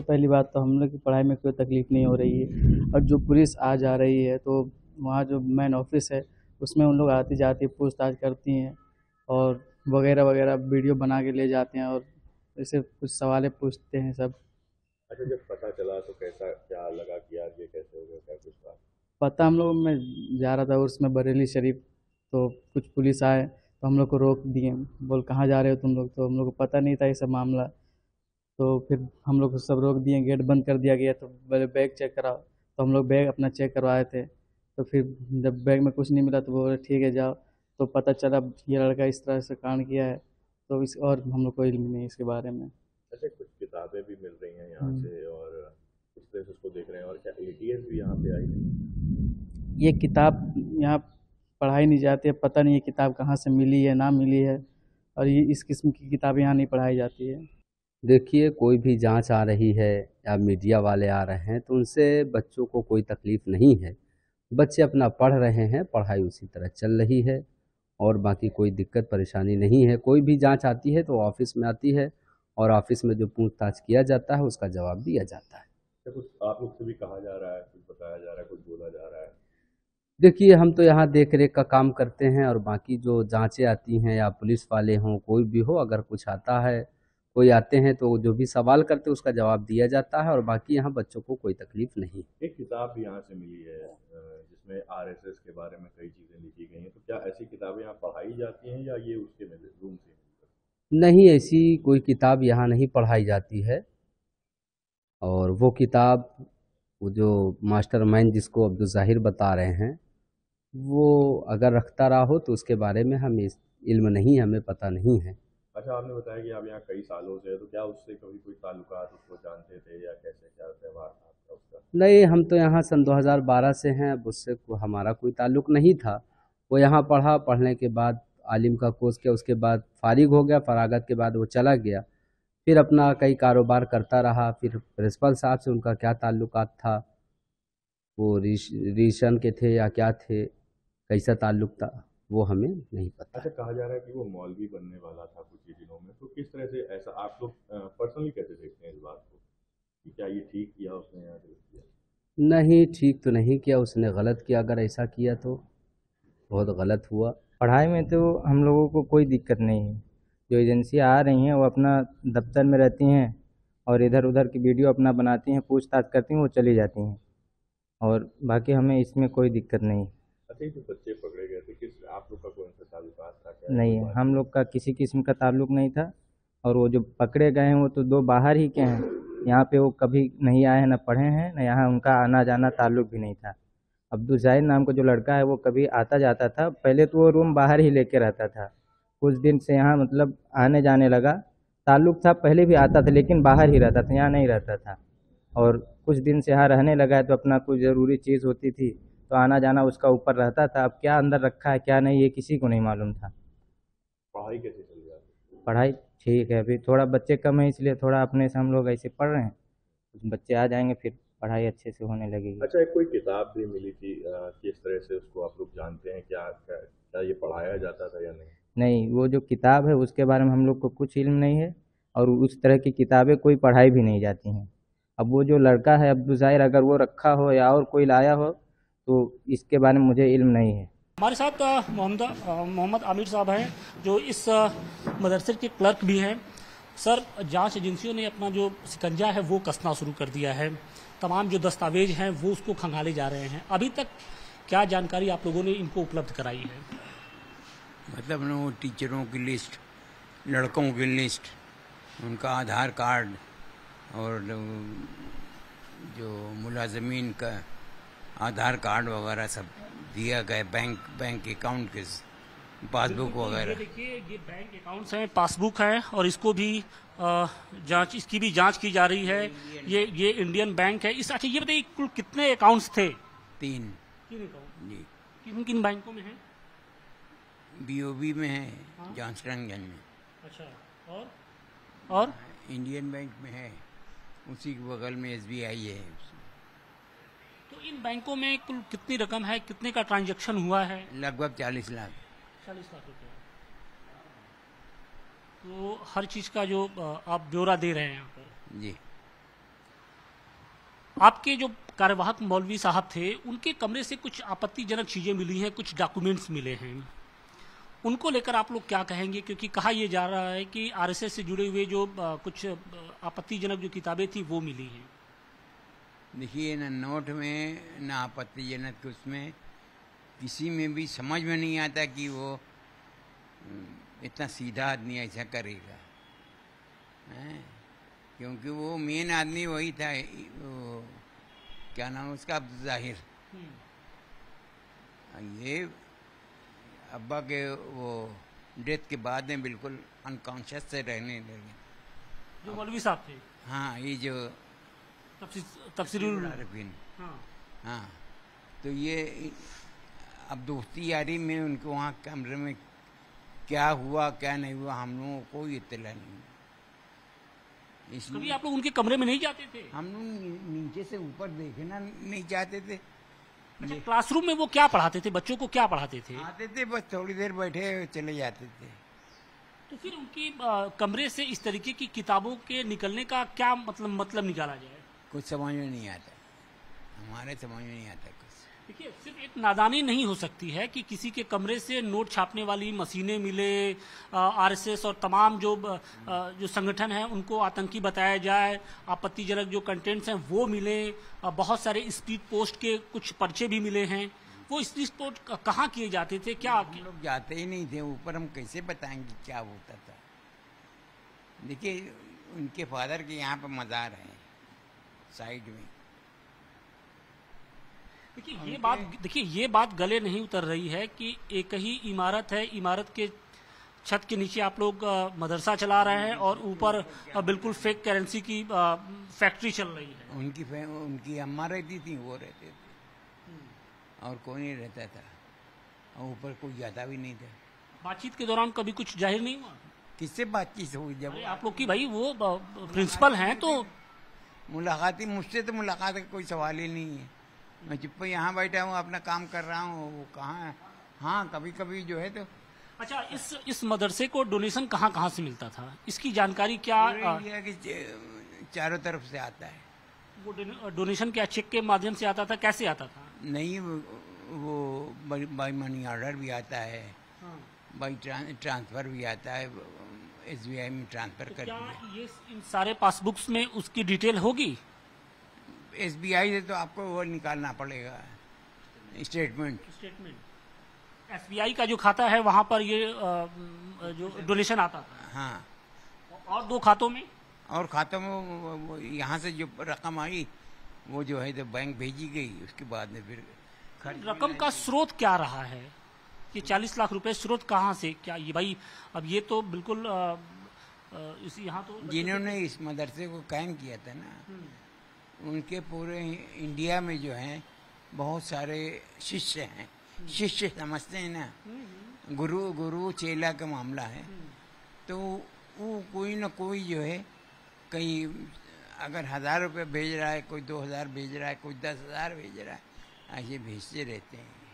पहली बात तो हम लोग की पढ़ाई में कोई तकलीफ नहीं हो रही है। और जो पुलिस आ जा रही है तो वहाँ जो मेन ऑफिस है उसमें उन लोग आती जाती पूछताछ करती हैं और वगैरह वगैरह वीडियो बना के ले जाते हैं और ऐसे कुछ सवालें पूछते हैं सब। अच्छा, जब पता चला तो कैसा क्या लगा कि यार ये कैसे हो गया, क्या कुछ था? पता हम लोग मैं जा रहा था उर्स में बरेली शरीफ, तो कुछ पुलिस आए तो हम लोग को रोक दिए। बोल कहाँ जा रहे हो तुम लोग, तो हम लोग को पता नहीं था ये सब मामला। तो फिर हम लोग को सब रोक दिए, गेट बंद कर दिया गया। तो बोले बैग चेक कराओ, तो हम लोग बैग अपना चेक करवाए थे। तो फिर जब बैग में कुछ नहीं मिला तो बोले ठीक है जाओ। तो पता चला ये लड़का इस तरह से कांड किया है। तो इस और हम लोग को इल्म नहीं है इसके बारे में। अच्छा, कुछ किताबें भी मिल रही हैं यहाँ हम्म। से और किस तरह से उसको देख रहे हैं, और क्या एटीएस भी यहाँ पे आई है? ये किताब यहाँ पढ़ाई नहीं जाती है, पता नहीं ये किताब कहाँ से मिली है ना मिली है। और ये इस किस्म की किताबें यहाँ नहीं पढ़ाई जाती है। देखिए, कोई भी जांच आ रही है या मीडिया वाले आ रहे हैं तो उनसे बच्चों को कोई तकलीफ नहीं है। बच्चे अपना पढ़ रहे हैं, पढ़ाई उसी तरह चल रही है और बाकी कोई दिक्कत परेशानी नहीं है। कोई भी जांच आती है तो ऑफिस में आती है और ऑफिस में जो पूछताछ किया जाता है उसका जवाब दिया जाता है। क्या कुछ आप लोग से भी कहा जा रहा है, कुछ बताया जा रहा है, कुछ बोला जा रहा है? देखिए, हम तो यहाँ देख रेख का काम करते हैं और बाकी जो जांचें आती हैं या पुलिस वाले हों कोई भी हो, अगर कुछ आता है कोई आते हैं तो जो भी सवाल करते हैं उसका जवाब दिया जाता है और बाकी यहाँ बच्चों को कोई तकलीफ नहीं। एक किताब भी यहाँ से मिली है जिसमें आरएसएस के बारे में कई चीज़ें लिखी गई हैं, तो क्या ऐसी किताबें यहाँ पढ़ाई जाती हैं या ये उसके रूम से? नहीं, ऐसी कोई किताब यहाँ नहीं पढ़ाई जाती है। और वो किताब, वो जो मास्टरमाइंड जिसको अब्दुल ज़ाहिर बता रहे हैं, वो अगर रखता रहा हो तो उसके बारे में हमें इल्म नहीं, हमें पता नहीं है। अच्छा, आपने बताया कि आप यहाँ कई सालों से हैं, तो क्या उससे कभी कोई ताल्लुकात उसको जानते थे या कैसे क्या व्यवहार था आपका उसका? नहीं, हम तो यहाँ सन 2012 से हैं, अब उससे हमारा कोई ताल्लुक नहीं था। वो यहाँ पढ़ा, पढ़ने के बाद आलिम का कोर्स किया, उसके बाद फारिग हो गया, फरागत के बाद वो चला गया। फिर अपना कई कारोबार करता रहा। फिर प्रिंसिपल साहब से उनका क्या ताल्लुकात था, वो रीशन के थे या क्या थे, कैसा ताल्लुक था, वो हमें नहीं पता अच्छा, है। कहा जा रहा है कि वो मौलवी बनने वाला था कुछ ही दिनों में, तो किस तरह से ऐसा आप लोग पर्सनली कैसे देखते हैं इस बात को कि क्या ये ठीक किया उसने या गलत किया? नहीं, ठीक तो नहीं किया उसने, गलत किया। अगर ऐसा किया तो बहुत गलत हुआ। पढ़ाई में तो हम लोगों को कोई दिक्कत नहीं है। जो एजेंसियाँ आ रही हैं वो अपना दफ्तर में रहती हैं और इधर उधर की वीडियो अपना बनाती हैं, पूछताछ करती हैं, वो चली जाती हैं। और बाकी हमें इसमें कोई दिक्कत नहीं। अच्छा, ये जो बच्चे पकड़े गए थे, किस आप लोग का कौन सा ताल्लुकात था, क्या कोई नहीं, बात? हम लोग का किसी किस्म का ताल्लुक नहीं था। और वो जो पकड़े गए हैं वो तो दो बाहर ही के हैं। यहाँ पे वो कभी नहीं आए हैं, ना पढ़े हैं, ना यहाँ उनका आना जाना ताल्लुक भी नहीं था। अब्दुल जाहिर नाम का जो लड़का है वो कभी आता जाता था, पहले तो वो रूम बाहर ही लेके रहता था। कुछ दिन से यहाँ मतलब आने जाने लगा। ताल्लुक था, पहले भी आता था लेकिन बाहर ही रहता था, यहाँ नहीं रहता था। और कुछ दिन से यहाँ रहने लगा है तो अपना कोई ज़रूरी चीज़ होती थी तो आना जाना उसका ऊपर रहता था। अब क्या अंदर रखा है क्या नहीं ये किसी को नहीं मालूम था। पढ़ाई कैसे चल रही है? पढ़ाई ठीक है, अभी थोड़ा बच्चे कम है इसलिए थोड़ा अपने से हम लोग ऐसे पढ़ रहे हैं। कुछ बच्चे आ जाएंगे फिर पढ़ाई अच्छे से होने लगेगी। अच्छा, एक कोई किताब भी मिली थी, किस तरह से उसको आप लोग जानते हैं, क्या क्या क्या ये पढ़ाया जाता था या नहीं? नहीं, वो जो किताब है उसके बारे में हम लोग को कुछ इल्म नहीं है। और उस तरह की किताबें कोई पढ़ाई भी नहीं जाती हैं। अब वो जो लड़का है अब्दुल ज़ाहिर, अगर वो रखा हो या और कोई लाया हो तो इसके बारे में मुझे इल्म नहीं है। हमारे साथ मोहम्मद आमिर साहब हैं जो इस मदरसे के क्लर्क भी हैं। सर, जांच एजेंसियों ने अपना जो शिकंजा है वो कसना शुरू कर दिया है। तमाम जो दस्तावेज हैं वो उसको खंगाले जा रहे हैं। अभी तक क्या जानकारी आप लोगों ने इनको उपलब्ध कराई है? मतलब ना, वो टीचरों की लिस्ट, लड़कों की लिस्ट, उनका आधार कार्ड और जो मुलाजमीन का आधार कार्ड वगैरह सब दिया गया, बैंक अकाउंट के पासबुक वगैरह। ये देखिए, ये बैंक अकाउंट्स हैं, पासबुक है और इसको भी इसकी भी जांच की जा रही है। ये इंडियन बैंक है। अच्छा, ये बताइए कुल कितने अकाउंट्स थे? तीन अकाउंट जी। किन किन बैंकों में है? बीओबी में है, हाँ। जांचरंजन में। अच्छा, और इंडियन बैंक में है, उसी के बगल में एसबीआई है। तो इन बैंकों में कुल कितनी रकम है, कितने का ट्रांजैक्शन हुआ है? लगभग 40 लाख। 40 लाख रुपये। तो हर चीज़ का जो आप ब्यौरा दे रहे हैं यहाँ पर। जी। आपके जो कार्यवाहक मौलवी साहब थे, उनके कमरे से कुछ आपत्तिजनक चीजें मिली हैं, कुछ डॉक्यूमेंट्स मिले हैं, उनको लेकर आप लोग क्या कहेंगे? क्योंकि कहा यह जा रहा है कि आरएसएस से जुड़े हुए जो कुछ आपत्तिजनक जो किताबें थी वो मिली हैं। देखिए, न नोट में न आपत्तिजनक, उसमें किसी में भी समझ में नहीं आता कि वो इतना सीधा आदमी ऐसा करेगा, हैं? क्योंकि वो मेन आदमी वही था, वो क्या नाम उसका, अब्दुल जाहिर। ये अब्बा के वो डेथ के बाद में बिल्कुल अनकॉन्शियस से रहने लगे, जो मौलवी साहब थे। हाँ, ये जो तफसीरुल आरिफीन, हाँ। हाँ, तो ये अब दोस्ती यारी में उनको वहाँ कमरे में क्या हुआ क्या नहीं हुआ हम लोगों को कोई इत्तला नहीं। कभी इसलिए आप लोग उनके कमरे में नहीं जाते थे? हम लोग नीचे से ऊपर देखना नहीं चाहते थे। अच्छा, क्लासरूम में वो क्या पढ़ाते थे? बच्चों को क्या पढ़ाते थे? आते थे, बस थोड़ी देर बैठे चले जाते थे। तो फिर उनकी कमरे से इस तरीके की किताबों के निकलने का क्या मतलब निकाला जाए? कुछ समझ में नहीं आता, हमारे समझ में नहीं आता कुछ। देखिए, सिर्फ एक नादानी नहीं हो सकती है कि किसी के कमरे से नोट छापने वाली मशीनें मिले, आरएसएस और तमाम जो संगठन है उनको आतंकी बताया जाए, आपत्तिजनक जो कंटेंट्स हैं वो मिले, बहुत सारे स्पीड पोस्ट के कुछ पर्चे भी मिले हैं। वो स्पीड पोस्ट कहाँ किए जाते थे? क्या हम लोग जाते ही नहीं थे ऊपर, हम कैसे बताएंगे क्या होता था? देखिए, उनके फादर के यहाँ पर मज़ार है साइड में। देखिए ये बात गले नहीं उतर रही है कि एक ही इमारत है, इमारत के छत के नीचे आप लोग मदरसा चला रहे हैं और ऊपर बिल्कुल फेक करेंसी की फैक्ट्री चल रही है। उनकी अम्मा रहती थी, वो रहते थे और कोई नहीं रहता था, और ऊपर कोई जाता भी नहीं था। बातचीत के दौरान कभी कुछ जाहिर नहीं हुआ? किससे बातचीत हुई? जब आप लोग की भाई वो प्रिंसिपल हैं तो मुलाकात ही, मुझसे तो मुलाकात का कोई सवाल ही नहीं है। मैं चुप यहाँ बैठा हूँ, अपना काम कर रहा हूँ, वो कहाँ है? हाँ, कभी कभी जो है तो। अच्छा, इस मदरसे को डोनेशन कहाँ से मिलता था? इसकी जानकारी क्या? इंडिया के चारों तरफ से आता है। वो डोनेशन क्या चेक के माध्यम से आता था? कैसे आता था? नहीं, वो बाई मनी ऑर्डर भी आता है, बाई ट्रांसफर भी आता है, SBI में ट्रांसफर कर दिया। ये इन सारे पासबुक्स में उसकी डिटेल होगी? SBI से तो आपको वो निकालना पड़ेगा, स्टेटमेंट। SBI का जो खाता है वहाँ पर ये जो डोनेशन आता था। हाँ, और 2 खातों में? और खातों में यहाँ से जो रकम आई वो जो है तो बैंक भेजी गई, उसके बाद में फिर रकम का स्रोत क्या रहा है? ये 40 लाख रुपए स्रोत कहाँ से? क्या ये भाई, अब ये तो बिल्कुल यहाँ तो जिन्होंने इस मदरसे को कायम किया था ना, उनके पूरे इंडिया में जो है बहुत सारे शिष्य हैं। शिष्य समझते हैं ना, गुरु चेला का मामला है। तो वो कोई ना कोई जो है, कहीं अगर 1000 रुपये भेज रहा है, कोई 2000 भेज रहा है, कोई 10,000 भेज रहा है, ऐसे भेजते रहते हैं।